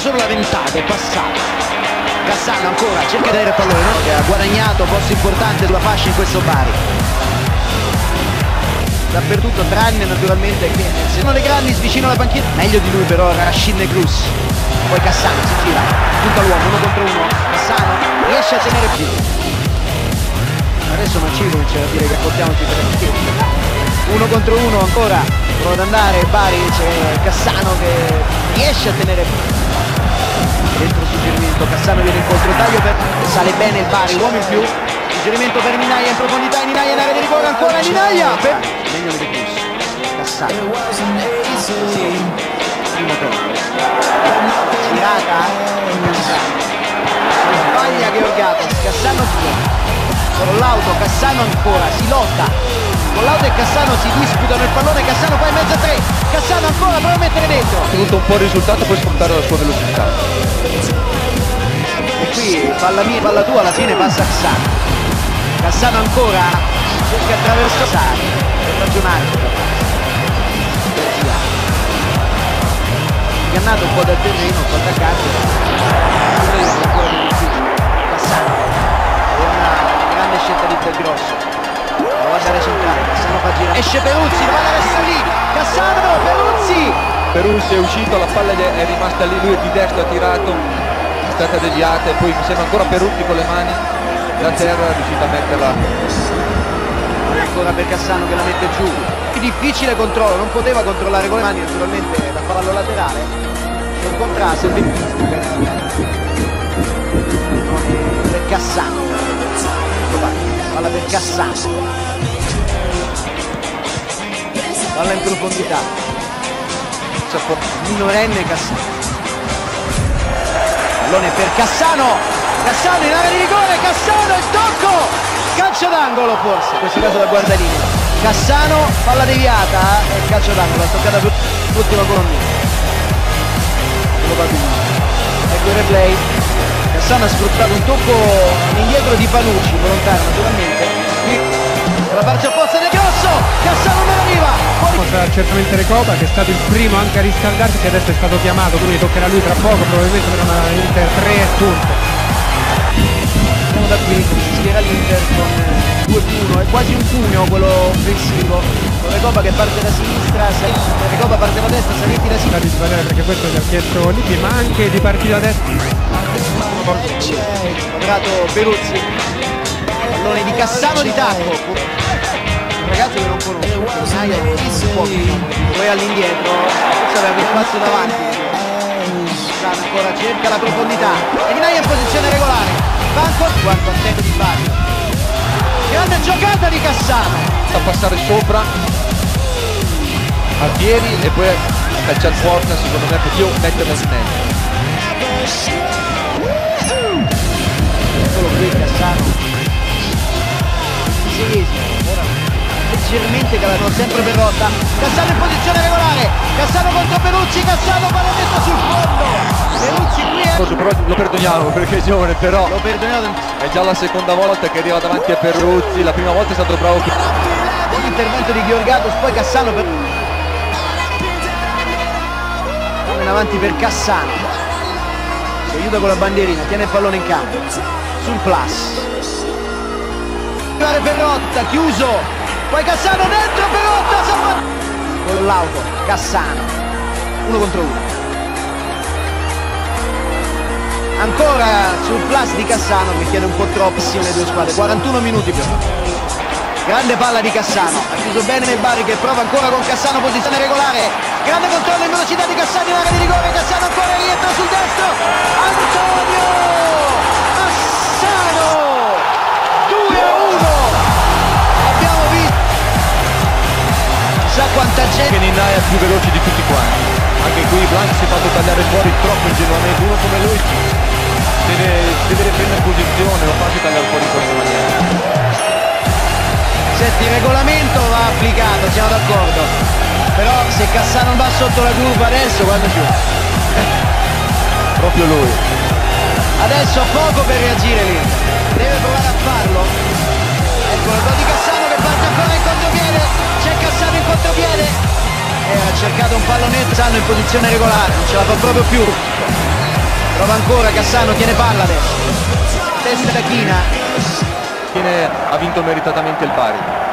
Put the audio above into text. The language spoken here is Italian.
solo la ventata, è passato. Cassano ancora, cerca di avere il pallone, no? Che ha guadagnato posto importante sulla fascia in questo Bari. Dappertutto, tranne naturalmente che se non le grandi vicino alla panchina. Meglio di lui però Rashid Negrus. Poi Cassano si gira, punta l'uomo, 1 contro 1. Cassano riesce a tenere più. Adesso Mancini comincia a dire che portiamoci per il 1 contro 1 ancora, prova ad andare Bari, c'è Cassano che riesce a tenere dentro suggerimento, Cassano viene in controtaglio, sale bene il Bari, uomo in più, suggerimento per Minaya in profondità, Minaya in area di rigore, ancora Minaya per... meglio di Cruz, Cassano, primo tempo, girata, Cassano, sbaglia Georgatos, Cassano con l'auto, Cassano ancora, si lotta, con l'auto e Cassano si disputano il pallone, Cassano poi in mezzo a 3, Cassano ancora prova a mettere dentro. Ha tenuto un po' il risultato, puoi sfruttare la sua velocità. E qui palla mia, palla tua, alla fine passa Cassano. Cassano ancora, cerca di attraversare, per ragionare. Ingannato un po' dal terreno, un po' attaccato. Cassano, è una grande scelta di Intergrosso. Prova a dare centrale, Cassano fa girare, esce Peruzzi, va a resta lì, Cassano, Peruzzi è uscito, la palla è rimasta lì, lui di destra ha tirato, è stata deviata e poi mi sembra ancora Peruzzi con le mani da terra è riuscito a metterla. Ancora per Cassano che la mette giù, difficile controllo, non poteva controllare con le mani, naturalmente da fallo laterale, c'è un contrasto per Cassano, palla per Cassano, palla in profondità, minorenne Cassano, pallone per Cassano, Cassano in area di rigore, Cassano il tocco, calcio d'angolo forse, in questo caso da guardalinea, Cassano, palla deviata e calcio d'angolo, è toccata per l'ultima colonnina, ecco il replay. Cassano ha sfruttato un tocco indietro di Panucci, volontario naturalmente, qui la parte opposta del Grosso, Cassano non arriva, poi... Sarà certamente Recoba che è stato il primo anche a riscaldarsi, che adesso è stato chiamato, quindi toccherà a lui tra poco, probabilmente per una Inter 3 punti. Andiamo da qui, si schiera l'Inter con 2-1, è quasi un pugno quello offensivo, con Recoba che parte da sinistra, Recoba parte da destra, Saletti da sinistra. Di sbagliare perché questo gli ha chiesto Lippi, ma anche di partire da destra. Quadrato Peruzzi, pallone di Cassano di tacco, un ragazzo che non conosco, poi all'indietro, forse aveva più spazio davanti, Cassano ancora cerca la profondità, e Minaya in posizione regolare, va ancora, guarda il tempo di Bari, grande giocata di Cassano, A passare sopra a piedi e poi calciare forza, secondo me più metterla in mezzo. solo qui Cassano, ora leggermente calato, sempre per Rotta, Cassano in posizione regolare, Cassano contro Peruzzi, Cassano pallonetta sul fondo, Peruzzi qui Però lo perdoniamo perché è giovane, però lo perdoniamo, è già la seconda volta che arriva davanti a Peruzzi, la prima volta è stato bravo l'intervento di Georgatos, poi Cassano per... in avanti per Cassano, si aiuta con la bandierina, tiene il pallone in campo sul plus, per Rotta, chiuso, poi Cassano dentro per Rotta, con l'auto, Cassano 1 contro 1, ancora sul plus di Cassano che chiede un po' troppo le due squadre, 41 minuti più. Grande palla di Cassano, ha chiuso bene nel Bari che prova ancora con Cassano, posizione regolare, grande controllo in velocità di Cassano in area di rigore, Cassano ancora rientra sul destro, Antonio Cassano 2-1, abbiamo visto, chissà quanta gente, Minaya più veloce di tutti quanti, anche qui Blanc si è fatto tagliare fuori troppo ingenuamente, uno come lui deve riprendere posizione, non farsi tagliare fuori in questa maniera. Senti, il regolamento va applicato, siamo d'accordo, però se Cassano va sotto la curva adesso, guarda giù, Proprio lui. adesso ha poco per reagire lì, deve provare a farlo, ecco il gol di Cassano che parte ancora in contropiede, c'è Cassano in contropiede, e ha cercato un pallonetto, Cassano in posizione regolare, non ce la fa proprio più, prova ancora Cassano, tiene palla adesso, testa da China, Ha vinto meritatamente il Bari.